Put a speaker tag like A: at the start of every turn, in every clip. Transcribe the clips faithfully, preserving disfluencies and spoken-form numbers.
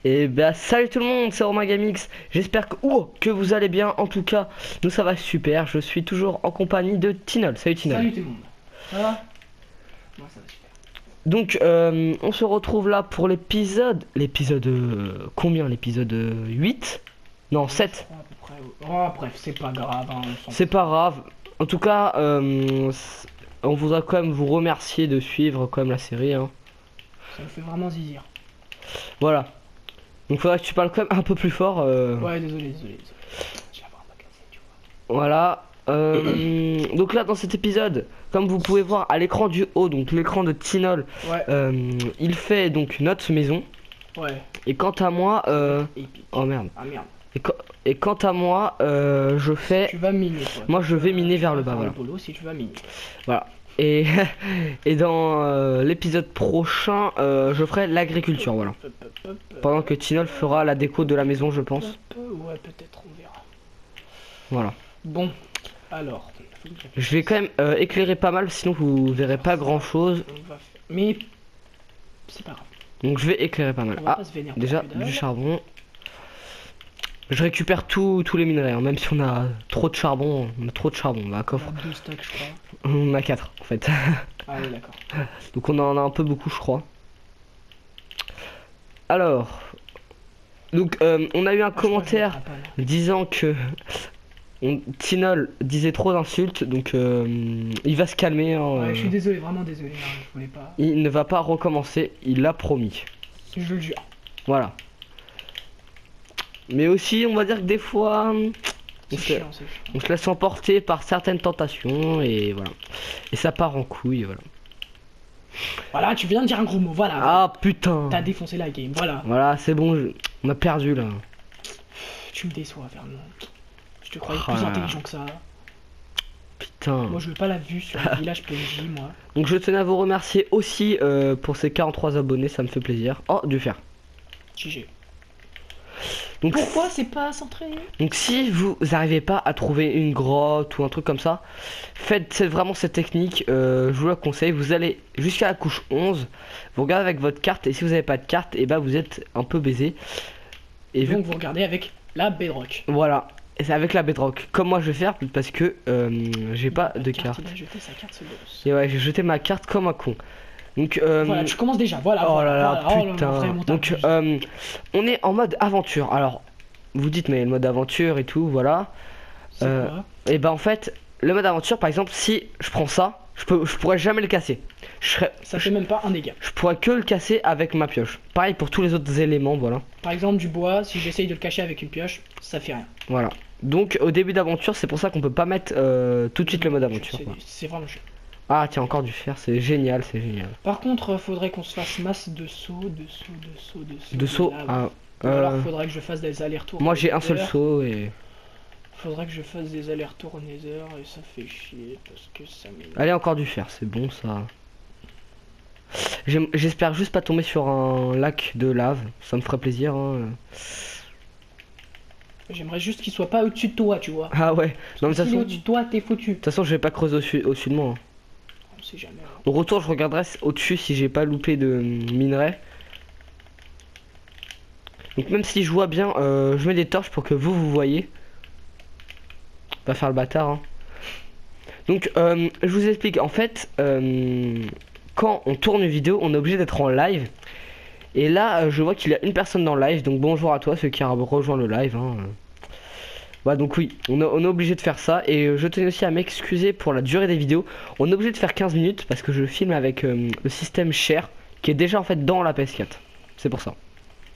A: Et bah salut tout le monde, c'est Romain Gamix. J'espère que, oh, que vous allez bien. En tout cas, nous ça va super. Je suis toujours en compagnie de Tinol. Salut Tinol.
B: Salut tout le monde. Ça va? Moi ça va super.
A: Donc euh, on se retrouve là pour l'épisode. L'épisode euh, combien? L'épisode euh, huit? Non, sept.
B: À peu près. Oh bref, c'est pas grave. Hein, on s'en
A: C'est pas grave. En tout cas, euh, on voudra quand même vous remercier de suivre quand même la série. Hein.
B: Ça me fait vraiment zizir.
A: Voilà. Donc faudra que tu parles quand même un peu plus fort. Euh...
B: Ouais, désolé, désolé. désolé. Je vais avoir ma cassette, tu vois.
A: Voilà. Euh, donc là dans cet épisode, comme vous pouvez voir à l'écran du haut, donc l'écran de Tinol,
B: Ouais.
A: euh, il fait donc notre maison.
B: Ouais.
A: Et quant à moi, euh...
B: Épique.
A: oh merde.
B: Ah merde.
A: Et, qu et quant à moi, euh, je fais.
B: Tu vas miner toi.
A: Moi je vais miner
B: Tu
A: vers
B: vas
A: le bas.
B: faire
A: Voilà.
B: boulot si tu vas miner.
A: Voilà. Et et dans euh, l'épisode prochain, euh, je ferai l'agriculture. Voilà.
B: Hop, hop, hop, hop,
A: Pendant que Tinol fera la déco de la maison, je pense.
B: hop, ouais, peut-être on verra.
A: Voilà.
B: Bon, alors.
A: Je vais quand même euh, éclairer pas mal, sinon vous verrez pas grand chose.
B: On va faire. Mais c'est pas grave.
A: Donc je vais éclairer pas mal.
B: On va
A: Ah,
B: pas se vénérer pour
A: déjà
B: que dalle.
A: du charbon. Je récupère tout- tous les minerais, hein, même si on a trop de charbon, on a trop de charbon, on a un
B: On
A: coffre.
B: a deux stacks, je crois.
A: On a quatre en fait.
B: Ah ouais, d'accord.
A: Donc on en a un peu beaucoup je crois. Alors, donc euh, on a eu un
B: Ah, je crois que je
A: commentaire
B: mettrai pas, là.
A: disant que on, Tinol disait trop d'insultes, donc euh, il va se calmer. Hein,
B: Ouais,
A: euh,
B: je suis désolé, vraiment désolé. Hein, je voulais pas.
A: il ne va pas recommencer, il l'a promis.
B: Je le jure.
A: Voilà. Mais aussi on va dire que des fois on
B: C'est
A: se,
B: chiant, c'est chiant.
A: on se laisse emporter par certaines tentations et voilà. Et ça part en couille, voilà.
B: Voilà, tu viens de dire un gros mot, voilà.
A: Ah putain.
B: T'as défoncé la game, voilà.
A: Voilà, c'est bon, je- on a perdu là.
B: Tu me déçois, Vernon. Je te croyais
A: Ah.
B: plus intelligent que ça.
A: Putain.
B: Moi, je veux pas la vue sur le village P N J, moi.
A: Donc je tenais à vous remercier aussi euh, pour ces quarante-trois abonnés, ça me fait plaisir. Oh, du fer.
B: G G.
A: Donc,
B: Pourquoi c'est pas centré?
A: donc si vous n'arrivez pas à trouver une grotte ou un truc comme ça, faites c'est vraiment cette technique, euh, je vous la conseille. Vous allez jusqu'à la couche onze, vous regardez avec votre carte et si vous n'avez pas de carte, et bah vous êtes un peu baisé. Et vu
B: Donc, vous regardez avec la bedrock.
A: voilà, et c'est avec la bedrock, comme moi je vais faire parce que euh, j'ai pas de carte.
B: Il a jeté sa carte, ce gosse.
A: Et ouais, j'ai jeté ma carte comme un con. Donc euh,
B: Voilà, tu commences déjà, voilà.
A: oh
B: voilà,
A: là là,
B: voilà. Oh
A: putain.
B: vraiment,
A: Donc
B: t'abuses.
A: euh, on est en mode aventure. Alors vous dites mais le mode aventure et tout, voilà.
B: C'est
A: euh,
B: quoi?
A: Et ben en fait, le mode aventure par exemple, si je prends ça, je peux je pourrais jamais le casser. Je serais
B: Ça fait même pas un dégât.
A: je pourrais que le casser avec ma pioche. Pareil pour tous les autres éléments, voilà.
B: Par exemple, du bois, si j'essaye de le cacher avec une pioche, ça fait rien.
A: Voilà. Donc au début d'aventure, c'est pour ça qu'on peut pas mettre euh, tout de suite le mode aventure.
B: C'est-
A: Voilà.
B: C'est vraiment chiant.
A: Ah tiens, encore du fer, c'est génial, c'est génial.
B: Par contre, faudrait qu'on se fasse masse de sauts, de sauts, de sauts, de sauts.
A: De saut,
B: lave.
A: ah,
B: Ou alors
A: euh,
B: faudrait que je fasse des allers-retours.
A: moi
B: au
A: j'ai un seul
B: Nether.
A: saut et
B: Faudrait que je fasse des allers-retours au Nether et ça fait chier parce que ça m'énerve.
A: allez encore du fer, c'est bon ça. J'aime- J'espère juste pas tomber sur un lac de lave, ça me ferait plaisir. Hein.
B: J'aimerais juste qu'il soit pas au-dessus de toi, tu vois.
A: Ah ouais, non mais de toute
B: S'il est
A: façon,
B: au-dessus de toi, t'es foutu.
A: de toute façon je vais pas creuser au-dessus au-dessus de moi. Hein.
B: On sait jamais. hein.
A: Au retour je regarderai au-dessus si j'ai pas loupé de minerais. Donc même si je vois bien, euh, je mets des torches pour que vous vous voyez. Pas faire le bâtard. Hein. Donc euh, je vous explique, en fait, euh, quand on tourne une vidéo, on est obligé d'être en live. Et là, euh, je vois qu'il y a une personne dans le live, donc bonjour à toi, ceux qui a rejoint le live. Hein. Voilà, donc oui, on, a- on est obligé de faire ça. Et euh, je tenais aussi à m'excuser pour la durée des vidéos. On est obligé de faire quinze minutes parce que je filme avec euh, le système Share qui est déjà en fait dans la P S quatre. C'est pour ça.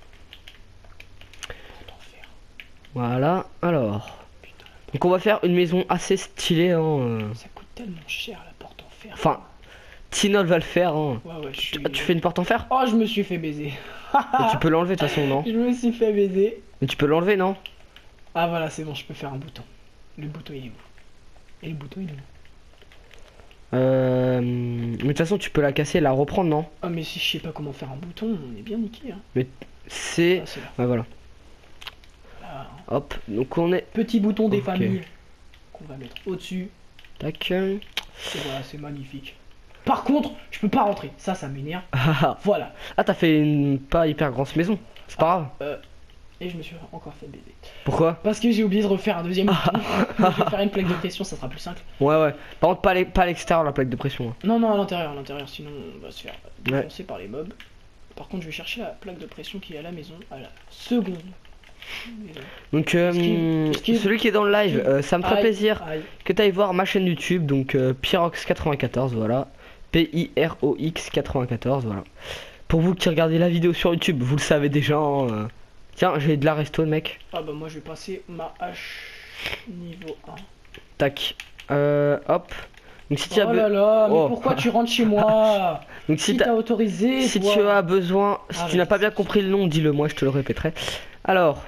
B: Porte en fer.
A: Voilà, alors.
B: Putain,
A: Donc on va faire une maison assez stylée. Hein. euh.
B: ça coûte tellement cher la porte en fer.
A: Enfin, Tinol va le faire. Hein.
B: Ouais, ouais, je suis.
A: Tu, tu fais une porte en fer?
B: Oh, je me suis fait baiser.
A: Mais tu peux l'enlever de toute façon, non?
B: Je me suis fait baiser.
A: Mais tu peux l'enlever, non?
B: Ah, voilà, c'est bon, je peux faire un bouton. Le bouton, il est où? Et le bouton, il est où?
A: Euh... Mais de toute façon, tu peux la casser et la reprendre, non?
B: Ah, mais si je sais pas comment faire un bouton, on est bien niqué. Hein.
A: C'est...
B: Ah, c'est là.
A: Ouais, voilà.
B: Là, hein.
A: Hop, donc on est...
B: Petit bouton des
A: Ok.
B: familles qu'on va mettre au-dessus.
A: Tac.
B: Et voilà, c'est magnifique. Par contre, je peux pas rentrer. Ça, ça m'énerve. Voilà.
A: Ah, t'as fait une pas hyper grosse maison. C'est pas grave.
B: Euh, et je me suis encore fait baiser.
A: Pourquoi?
B: Parce que j'ai oublié de refaire un deuxième bouton. Je vais faire une plaque de pression, ça sera plus simple.
A: Ouais, ouais. Par contre, pas les- pas à l'extérieur, la plaque de pression, hein.
B: Non, non, à l'intérieur, à l'intérieur, sinon on va se faire
A: Ouais.
B: défoncer par les mobs. Par contre, je vais chercher la plaque de pression qui est à la maison, à la seconde.
A: Donc, euh,
B: Esquive, esquive.
A: celui qui est dans le live, euh, ça me ferait
B: Aïe,
A: plaisir
B: aïe.
A: que tu ailles voir ma chaîne YouTube, donc euh, Pyrox quatre-vingt-quatorze, voilà. P I R O X quatre-vingt-quatorze, voilà. Pour vous qui regardez la vidéo sur YouTube, vous le savez déjà, hein, euh. Tiens, j'ai de la resto, mec.
B: Ah bah moi je vais passer ma hache niveau un.
A: Tac. Euh, hop. Donc si tu as,
B: Oh
A: be-
B: là là, mais
A: Oh.
B: pourquoi tu rentres chez moi?
A: donc, si
B: Qui
A: t'as-
B: t'a autorisé
A: si
B: toi
A: tu as besoin, si
B: Ah,
A: tu n'as
B: vas-y,
A: pas bien
B: c'est-
A: compris le nom, dis-le moi, je te le répéterai. Alors,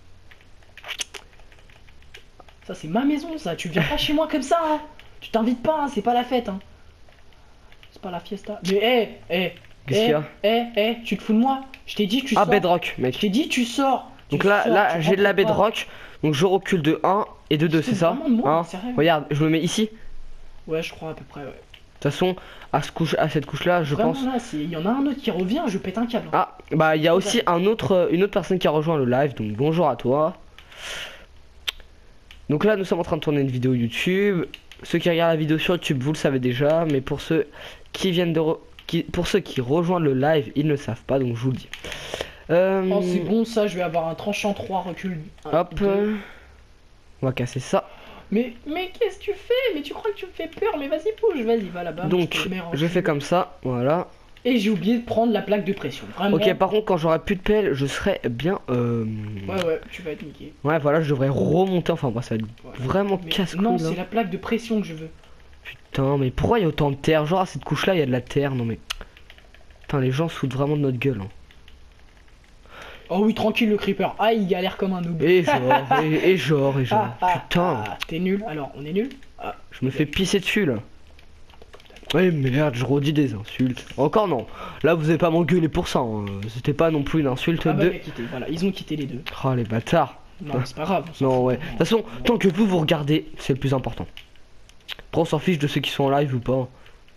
B: Ça c'est ma maison ça, tu viens pas chez moi comme ça hein. Tu t'invites pas, hein, c'est pas la fête hein. C'est pas la fiesta. Mais hé, hé,
A: qu'est-ce qu'il y a?
B: hé, hé, tu te fous de moi? Je t'ai dit tu
A: Ah,
B: sors.
A: bedrock,
B: Je
A: mec.
B: t'ai dit tu sors. Tu
A: Donc là,
B: sors,
A: là
B: tu
A: j'ai de la
B: rentres pas.
A: bedrock. Donc je recule de un et de deux,
B: Tu
A: c'est
B: te
A: ça?
B: fous vraiment de moi,
A: Hein
B: sérieux
A: Regarde, je me mets ici. De
B: Ouais, je crois à peu près, ouais.
A: toute façon, à, ce couche, à cette couche-là, je
B: Vraiment,
A: pense.
B: là, c'est- il y en a un autre qui revient, je pète un câble.
A: Ah, bah il y a aussi un autre, euh, une autre personne qui a rejoint le live, donc bonjour à toi. Donc là, nous sommes en train de tourner une vidéo YouTube. Ceux qui regardent la vidéo sur YouTube, vous le savez déjà, mais pour ceux qui viennent de, re- qui, pour ceux qui rejoignent le live, ils ne le savent pas, donc je vous le dis. Euh,
B: Oh, c'est bon ça, je vais avoir un tranchant trois recul. Un,
A: Hop,
B: deux.
A: euh, on va casser ça.
B: Mais, mais qu'est-ce que tu fais? Mais tu crois que tu me fais peur? Mais vas-y, bouge, vas-y, va là-bas.
A: Donc,
B: te mets en
A: je fais
B: recul.
A: comme ça, voilà.
B: Et j'ai oublié de prendre la plaque de pression. Vraiment.
A: Ok, par contre, quand j'aurai plus de pelle, je serai bien. Euh...
B: Ouais, ouais, tu vas être niqué.
A: Ouais, voilà, je devrais remonter. Enfin, moi, ça va être
B: Voilà.
A: vraiment
B: Mais
A: casse-couille.
B: non,
A: là.
B: c'est la plaque de pression que je veux.
A: Putain, mais pourquoi il y a autant de terre? Genre, à cette couche-là, il y a de la terre. Non, mais. Putain, les gens se foutent vraiment de notre gueule. Hein.
B: Oh oui, tranquille, le creeper. Ah, il galère comme un noob.
A: Et genre, et, et genre, et genre.
B: Ah, ah,
A: Putain,
B: ah, t'es nul. Alors, on est nul. Ah,
A: je me fais pisser dessus là. Ouais, merde, je redis des insultes. Encore non. Là, vous avez pas m'engueuler pour ça. Hein. C'était pas non plus une insulte
B: ah bah,
A: de.
B: il a quitté. Voilà, ils ont quitté les deux.
A: Oh, les bâtards.
B: Non, c'est pas grave. on s'en
A: Non,
B: fout.
A: ouais. De toute façon, tant que vous vous regardez, c'est le plus important. Après, on s'en fiche de ceux qui sont en live ou pas.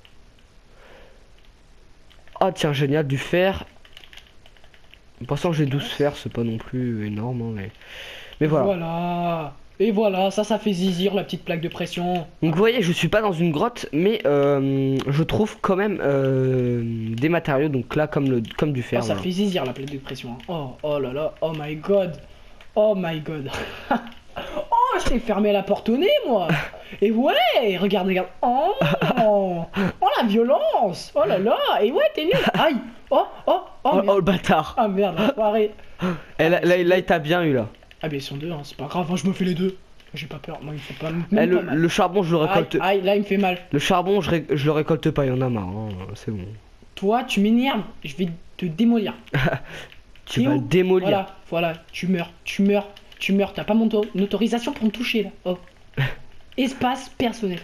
A: Ah, tiens, génial, du fer. Pour l'instant, j'ai douze fers, c'est pas non plus énorme, hein, mais. Mais voilà.
B: Voilà. Et voilà, ça, ça fait zizir la petite plaque de pression.
A: Donc, vous voyez, je suis pas dans une grotte, mais euh, je trouve quand même euh, des matériaux. Donc là, comme, le, comme du fer.
B: Oh, ça
A: voilà.
B: fait zizir la plaque de pression. hein. Oh, oh là là, oh my god. Oh my god. Oh, je t'ai fermé la porte au nez, moi. Et ouais, regarde, regarde. Oh, oh, la violence. Oh là là. Et ouais, t'es nul. Aïe. Oh, oh, oh,
A: Oh,
B: merde.
A: oh, le bâtard.
B: Ah merde, l'enfoiré.
A: Et là, là, là, il t'a bien eu là.
B: Ah, mais ils sont deux, hein, c'est pas grave, hein, je me fais les deux. J'ai pas peur, moi il me fait pas, même
A: Eh, le,
B: pas mal.
A: le charbon, je le
B: Aïe,
A: récolte.
B: aïe, là il me fait mal.
A: Le charbon, je, ré- je le récolte pas, il y en a marre. Hein, c'est bon.
B: Toi, tu m'énerves, je vais te démolir.
A: Tu
B: Et
A: vas
B: où
A: le démolir.
B: Voilà, voilà, tu meurs, tu meurs, tu meurs. T'as pas mon auto- une autorisation pour me toucher là. Oh. Espace personnel.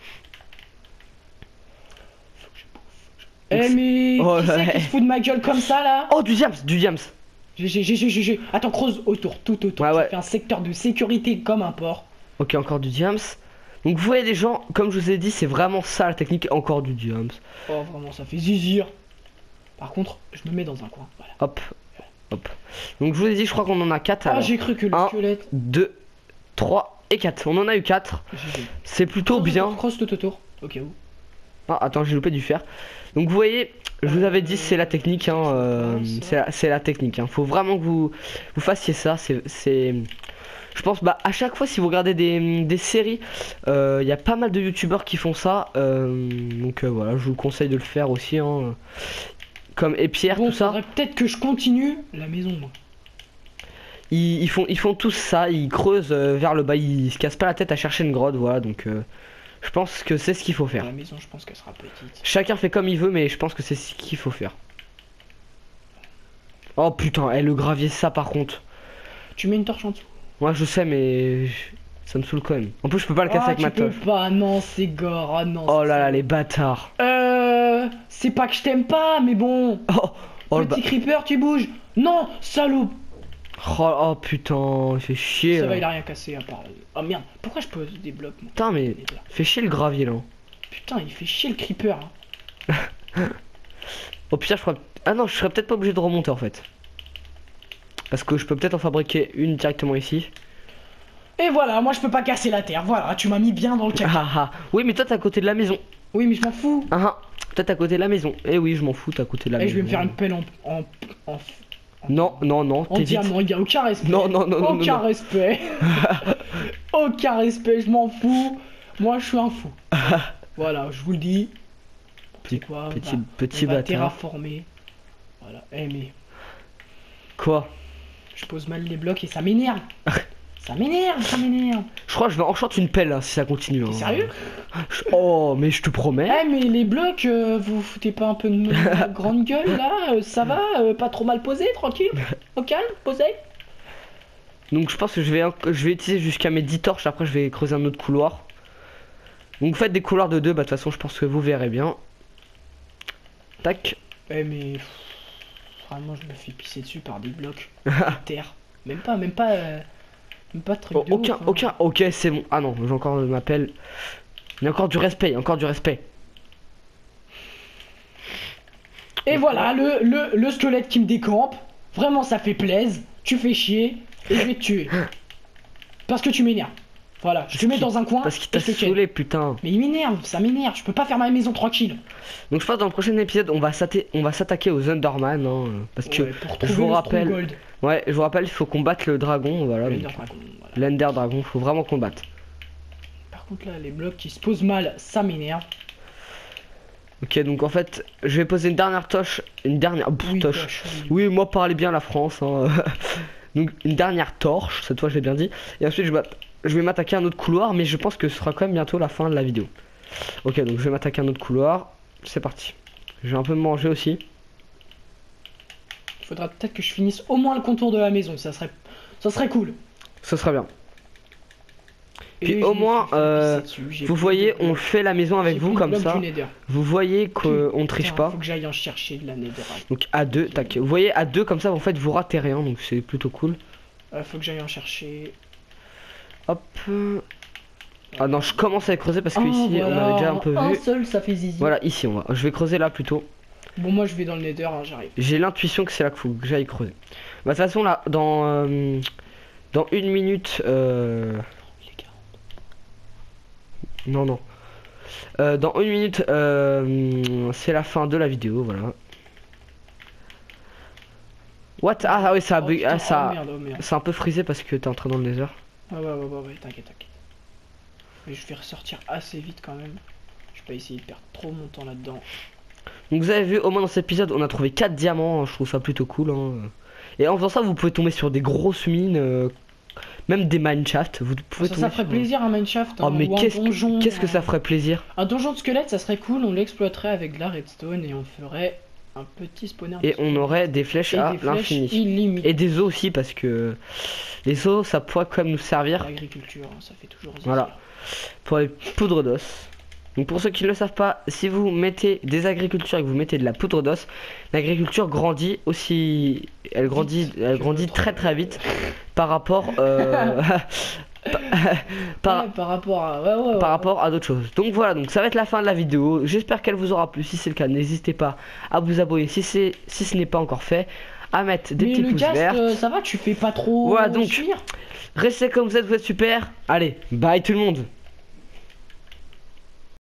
B: Eh mais
A: Oh
B: qui
A: là
B: c'est
A: là.
B: qui se fout de ma gueule comme ça là?
A: Oh, du diams, du diams.
B: J'ai, j'ai, j'ai, j'ai, j'ai. Attends, creuse autour, tout autour.
A: Ouais,
B: Tu
A: ouais.
B: fais un secteur de sécurité comme un port.
A: Ok, encore du diams. Donc vous voyez les gens, comme je vous ai dit, c'est vraiment ça la technique, encore du diams.
B: Oh vraiment, ça fait zizir. Par contre, je me mets dans un coin. Voilà.
A: Hop, hop. Donc je vous ai dit, je crois qu'on en a quatre.
B: Ah,
A: Alors,
B: j'ai cru que le
A: un.
B: squelette.
A: deux, trois et quatre. On en a eu quatre.
B: G G.
A: C'est plutôt
B: Cross
A: bien.
B: autour, Cross tout autour. Ok, où?
A: Ah, attends, j'ai loupé du fer. Donc vous voyez, je vous avais dit, c'est la technique. Hein, euh, c'est la, c'est la technique. Hein. Faut vraiment que vous, vous fassiez ça. C'est, c'est, je pense, bah à chaque fois, si vous regardez des, des séries, il y a pas mal de youtubeurs qui font ça. euh, donc euh, voilà, je vous conseille de le faire aussi. Hein. Comme et Pierre,
B: Bon,
A: tout ça.
B: faudrait peut-être que je continue la maison, moi.
A: Ils, ils font, ils font tous ça. Ils creusent euh, vers le bas. Ils se cassent pas la tête à chercher une grotte. Voilà. Donc euh, je pense que c'est ce qu'il faut faire.
B: La maison, je pense qu'elle sera petite.
A: Chacun fait comme il veut, mais je pense que c'est ce qu'il faut faire. Oh putain, eh, le gravier, ça par contre.
B: Tu mets une torche en dessous.
A: Moi je sais, mais je- ça me saule quand même. En plus, je peux pas le casser
B: Ah,
A: avec
B: tu
A: ma
B: peux
A: teuf.
B: pas, non, c'est gore, ah non.
A: Oh
B: c'est
A: là là,
B: ça.
A: les bâtards.
B: Euh. C'est pas que je t'aime pas, mais bon.
A: Oh, oh, le
B: Petit
A: ba-
B: creeper, tu bouges. Non, salaud.
A: oh, oh, putain, il fait chier.
B: Ça
A: là.
B: va, il a rien cassé à part. Oh merde, pourquoi je pose des blocs, moi?
A: Putain, mais
B: Des blocs.
A: fait chier le gravier là.
B: Putain, il fait chier le creeper. hein.
A: Au pire, je crois. Ah non, je serais peut-être pas obligé de remonter en fait. Parce que je peux peut-être en fabriquer une directement ici.
B: Et voilà, moi je peux pas casser la terre. Voilà, tu m'as mis bien dans le caca.
A: Ah ah. Oui, mais toi t'es à côté de la maison.
B: Oui, mais je m'en fous.
A: Ah ah. Toi t'es à côté de la maison. Eh oui, je m'en fous, t'es à côté de la
B: Et
A: maison.
B: je vais me faire une pelle en. en, en,
A: Non, non, non,
B: en
A: t'es vite.
B: diamant, il y a aucun respect.
A: Non, non, non, non,
B: Aucun
A: non, non.
B: respect. Aucun respect, je m'en fous. Moi je suis un fou. Voilà, je vous le dis.
A: Petit,
B: C'est quoi,
A: petit,
B: bah,
A: petit
B: on va
A: bâtard.
B: terraformer. Voilà, eh mais
A: Quoi?
B: je pose mal les blocs et ça m'énerve. Ça m'énerve, ça m'énerve.
A: Je crois que je vais enchanter une pelle hein, si ça continue.
B: T'es
A: hein.
B: sérieux?
A: Je- Oh, mais je te promets.
B: Eh mais les blocs, euh, vous foutez pas un peu de ma grande gueule là? euh, Ça va? euh, Pas trop mal posé, tranquille? Au calme, posé?
A: Donc je pense que je vais, je vais utiliser jusqu'à mes dix torches. Après, je vais creuser un autre couloir. Donc faites des couloirs de deux. Bah de toute façon, je pense que vous verrez bien. Tac.
B: Eh mais pff, vraiment je me fais pisser dessus par des blocs de terre. Même pas, même pas, euh, même pas de truc
A: Oh,
B: de
A: aucun,
B: ouf, hein.
A: aucun. Ok, c'est bon. Ah non, j'ai encore ma pelle. Il y a encore du respect. Il y a encore du respect.
B: Et voilà le, le, le squelette qui me décampe. Vraiment ça fait plaisir. Tu fais chier et je vais te tuer. Parce que tu m'énerves. Voilà, je te mets dans un coin
A: Parce qu'il
B: et
A: t'a
B: je te ken.
A: saoulé, putain.
B: Mais il m'énerve, ça m'énerve. Je peux pas faire ma maison tranquille.
A: Donc je pense que dans le prochain épisode, on va s'atta- on va s'attaquer aux Underman. Hein, parce que
B: Ouais, pour
A: je
B: trouver
A: vous
B: le
A: rappelle.
B: Stronghold.
A: Ouais, je vous rappelle, il faut combattre le dragon. Voilà.
B: Le
A: donc,
B: Ender Dragon, voilà.
A: L'Ender Dragon, faut vraiment combattre.
B: Par contre là, les blocs qui se posent mal, ça m'énerve.
A: Ok, donc en fait, je vais poser une dernière torche. Une dernière. Oh, pff,
B: Oui,
A: torche.
B: toche, oui.
A: Oui, moi parlez bien la France. Hein. Donc une dernière torche, cette fois j'ai bien dit. Et ensuite je, m'att- je vais m'attaquer à un autre couloir, mais je pense que ce sera quand même bientôt la fin de la vidéo. Ok, donc je vais m'attaquer à un autre couloir. C'est parti. Je vais un peu me manger aussi.
B: Il faudra peut-être que je finisse au moins le contour de la maison, ça serait, ça serait cool.
A: Ce sera bien. Puis
B: Et
A: au
B: je me
A: moins,
B: suis fait
A: euh,
B: pisser dessus, j'ai
A: Vous
B: plus
A: voyez,
B: de
A: on
B: blocs.
A: fait la maison avec
B: J'ai
A: vous
B: plus de
A: comme
B: blocs
A: ça.
B: du Nether.
A: Vous voyez qu'on triche
B: Putain,
A: pas.
B: Faut que j'aille en chercher de la netherite.
A: Donc à deux, tac. Vous voyez, à deux comme ça, en fait, vous ratez rien, donc c'est plutôt cool.
B: Euh, faut que j'aille en chercher.
A: Hop. Ah non, je commence à creuser parce que
B: Oh,
A: ici, on
B: voilà,
A: avait déjà un peu
B: un
A: vu.
B: seul, ça fait zizi.
A: Voilà, ici, on va. Je vais creuser là plutôt.
B: Bon, moi je vais dans le Nether, hein, j'arrive.
A: J'ai l'intuition que c'est là qu'il faut que j'aille creuser. Bah, de toute façon, là, dans, euh, dans une minute. Euh... Non, non. Euh, dans une minute, euh, c'est la fin de la vidéo, voilà. What? Ah, ah oui, ça a
B: Oh,
A: bug-
B: putain,
A: ah, ça,
B: oh, merde, oh, merde.
A: c'est un peu frisé parce que t'es entré dans le désert.
B: Ouais, ouais, ouais, ouais, ouais, t'inquiète, t'inquiète. Mais je vais ressortir assez vite quand même. Je vais pas essayer de perdre trop mon temps là-dedans.
A: Donc vous avez vu, au moins dans cet épisode, on a trouvé quatre diamants. Je trouve ça plutôt cool. Hein. Et en faisant ça, vous pouvez tomber sur des grosses mines, euh, même des mineshafts. Vous pouvez
B: Ça,
A: tomber
B: ça ferait
A: sur-
B: plaisir un mineshaft.
A: Oh
B: hein,
A: mais
B: ou un
A: qu'est-ce
B: donjon,
A: que, qu'est-ce que
B: un-
A: ça ferait plaisir.
B: Un donjon de squelette, ça serait cool. On l'exploiterait avec de la redstone et on ferait un petit spawner. de
A: Et on
B: squelettes.
A: aurait des flèches
B: Et
A: à
B: des flèches
A: l'infini.
B: illimitées.
A: Et des os aussi parce que les os ça pourrait quand même nous servir
B: L'agriculture, hein, ça fait toujours zizi.
A: Voilà. pour les poudres d'os. Donc pour ceux qui ne le savent pas, si vous mettez des agricultures et que vous mettez de la poudre d'os, l'agriculture grandit aussi, elle grandit,
B: Vite
A: elle
B: que
A: grandit
B: votre-
A: très très vite par rapport euh, par,
B: Ouais, par rapport à. Ouais, ouais, ouais.
A: par rapport à d'autres choses. Donc voilà, donc ça va être la fin de la vidéo. J'espère qu'elle vous aura plu. Si c'est le cas, n'hésitez pas à vous abonner si c'est si ce n'est pas encore fait, à mettre des
B: Mais
A: petits
B: le
A: pouces
B: cast,
A: verts.
B: euh, ça va, tu fais pas trop.
A: Voilà, donc.
B: fuir.
A: Restez comme vous êtes, vous êtes super. Allez, bye tout le monde.